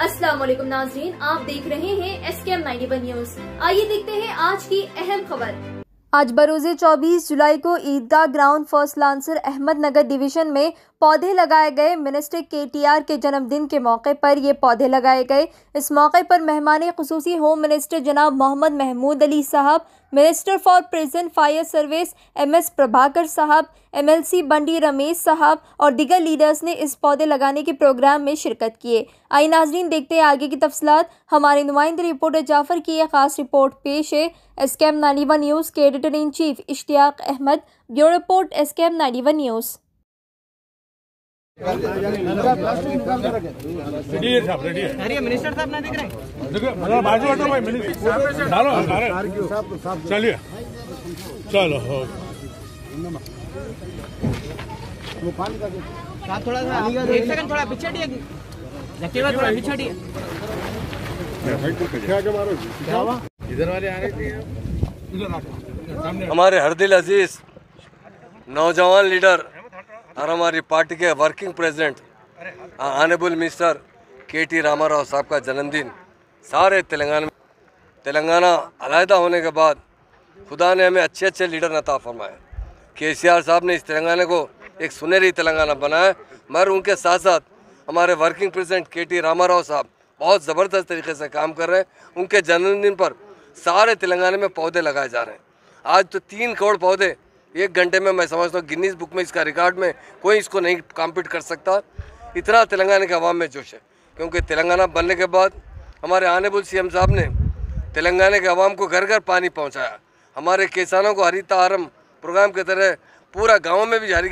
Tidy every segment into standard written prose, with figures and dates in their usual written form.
अस्सलाम वालेकुम नाज़रीन, आप देख रहे हैं SKM 91 न्यूज। आइए देखते हैं आज की अहम खबर। आज बरोज़े 24 जुलाई को Eidgah ground first lancer Ahmednagar division में पौधे लगाए गए। मिनिस्टर KTR के जन्मदिन के मौके पर ये पौधे लगाए गए। इस मौके पर मेहमान खुसूसी होम मिनिस्टर जनाब मोहम्मद महमूद अली साहब, minister for prison fire service MS Prabhakar साहब, MLC बंडी रमेश साहब और दीगर लीडर्स ने इस पौधे लगाने के प्रोग्राम में शिरकत किए। आइए नाजरीन देखते हैं आगे की तफसीलात। हमारे नुमाइंदे रिपोर्टर जाफर की एक खास रिपोर्ट पेश है। SKM 91 न्यूज़ के editor in chief Ishtiaq Ahmed, bureau report SKM 91 news. Minister साहब ना दिख रहे चलिए चलो थोड़ा सा एक सेकंड थोड़ा पीछे हटिए, थोड़ा पीछे हटिए। इधर वाले आ रहे थे। हमारे हरदिल अजीज नौजवान लीडर और हमारी पार्टी के working president honourable minister KT Ramarao साहब का जन्मदिन सारे तेलंगाना अलहदा होने के बाद खुदा ने हमें अच्छे लीडर अता फरमाए। KCR साहब ने इस तेलंगाना को एक सुनहरी तेलंगाना बनाया, मगर उनके साथ साथ हमारे वर्किंग प्रेसिडेंट KT रामाराव साहब बहुत ज़बरदस्त तरीके से काम कर रहे हैं। उनके जन्मदिन पर सारे तेलंगाना में पौधे लगाए जा रहे हैं। आज तो 3 करोड़ पौधे 1 घंटे में, मैं समझता हूँ गिनीज बुक में इसका रिकॉर्ड में कोई इसको नहीं कॉम्पीट कर सकता। इतना तेलंगाना के अवाम में जोश है, क्योंकि तेलंगाना बनने के बाद हमारे ऑनरेबल CM साहब ने तेलंगाना के अवाम को घर घर पानी पहुँचाया। हमारे किसानों को हरिताहारम प्रोग्राम की तरह पूरा गाँव में भी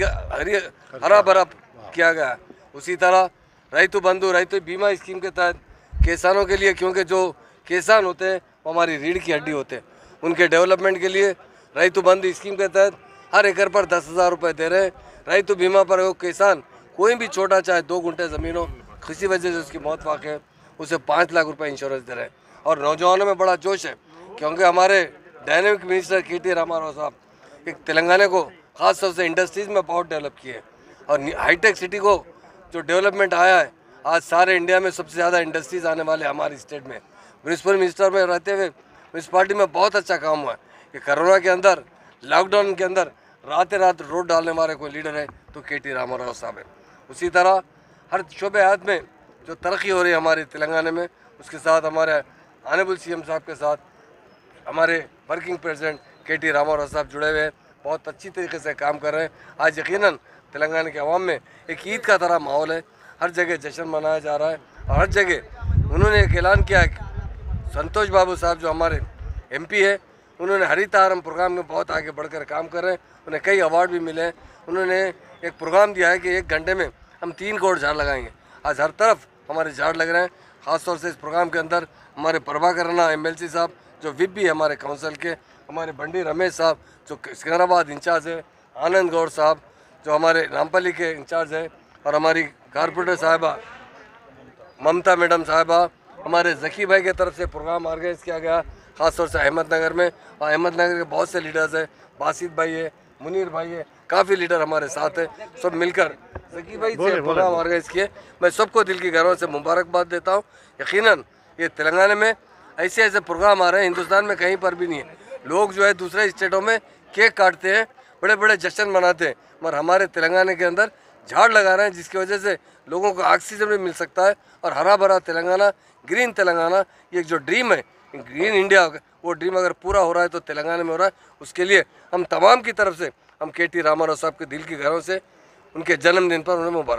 हरा भरा किया गया। उसी तरह रैतु बंधु रैतु बीमा स्कीम के तहत किसानों के लिए, क्योंकि जो किसान होते हैं वो हमारी रीढ़ की हड्डी होते हैं, उनके डेवलपमेंट के लिए रैतु बंधु स्कीम के तहत हर एकड़ पर 10,000 रुपये दे रहे हैं। रैतु बीमा पर वो किसान कोई भी छोटा चाहे 2 गुंठे ज़मीन हो, किसी वजह से उसकी मौत वाक़ है, उसे 5 लाख रुपये इंश्योरेंस दे रहे हैं। और नौजवानों में बड़ा जोश है, क्योंकि हमारे डायनेमिक मिनिस्टर KT रामाराव साहब एक तेलंगाना को ख़ास तौर से इंडस्ट्रीज़ में बहुत डेवलप किए हैं। और हाईटेक सिटी को जो डेवलपमेंट आया है, आज सारे इंडिया में सबसे ज़्यादा इंडस्ट्रीज़ आने वाले हमारी स्टेट में। म्यूनसिपल मिनिस्टर में रहते हुए म्यूनसिपालिटी में बहुत अच्छा काम हुआ है कि कोरोना के अंदर, लॉकडाउन के अंदर रात रोड डालने वाले कोई लीडर है तो KT रामाराव साहब है। उसी तरह हर शोबे हयात में जो तरक्की हो रही है हमारे तेलंगाना में, उसके साथ हमारे ऑनरेबल CM साहब के साथ हमारे वर्किंग प्रेसिडेंट KT रामाराव साहब जुड़े हुए हैं, बहुत अच्छी तरीके से काम कर रहे हैं। आज यकीनन तेलंगाना के अवाम में एक ईद का तरह माहौल है, हर जगह जश्न मनाया जा रहा है। और हर जगह उन्होंने एक ऐलान किया है, संतोष बाबू साहब जो हमारे MP है, उन्होंने हरिताहारम प्रोग्राम में बहुत आगे बढ़कर काम कर रहे हैं। उन्हें कई अवार्ड भी मिले हैं। उन्होंने एक प्रोग्राम दिया है कि 1 घंटे में हम 3 करोड़ झाड़ लगाएंगे। आज हर तरफ हमारे झाड़ लग रहे हैं। ख़ासतौर से इस प्रोग्राम के अंदर हमारे प्रभाकर राणा MLC साहब जो VIP भी है हमारे काउंसिल के, हमारे बंडी रमेश साहब जो सिकंदराबाद इंचार्ज है, आनंद गौड़ साहब जो हमारे नामपल्ली के इंचार्ज है, और हमारी कारपोरेटर साहिबा ममता मैडम साहिबा, हमारे जकी भाई की तरफ से प्रोग्राम ऑर्गेनाइज किया गया ख़ासतौर से अहमदनगर में। और अहमदनगर के बहुत से लीडर्स हैं, बासित भाई है, मुनीर भाई है, काफ़ी लीडर हमारे साथ हैं। सब मिलकर जकी भाई से प्रोग्राम ऑर्गेनाइज किए। मैं सबको दिल की गहराइयों से मुबारकबाद देता हूँ। यकीनन ये तेलंगाना में ऐसे प्रोग्राम आ रहे हैं, हिंदुस्तान में कहीं पर भी नहीं है। लोग जो है दूसरे स्टेटों में केक काटते हैं, बड़े बड़े जश्न मनाते हैं, मगर हमारे तेलंगाना के अंदर झाड़ लगा रहे हैं, जिसकी वजह से लोगों को ऑक्सीजन भी मिल सकता है। और हरा भरा तेलंगाना, ग्रीन तेलंगाना, ये जो ड्रीम है ग्रीन इंडिया, वो ड्रीम अगर पूरा हो रहा है तो तेलंगाना में हो रहा है। उसके लिए हम तमाम की तरफ से हम KT रामाराव साहब के दिल की गहराइयों से उनके जन्मदिन पर उन्हें मुबारक।